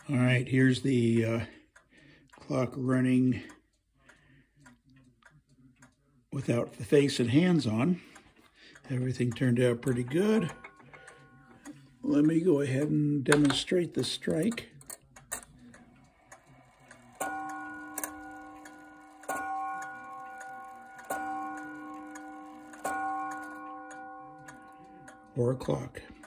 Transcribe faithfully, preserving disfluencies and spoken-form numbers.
All right, here's the uh, clock running without the face and hands on. Everything turned out pretty good. Let me go ahead and demonstrate the strike. Four o'clock.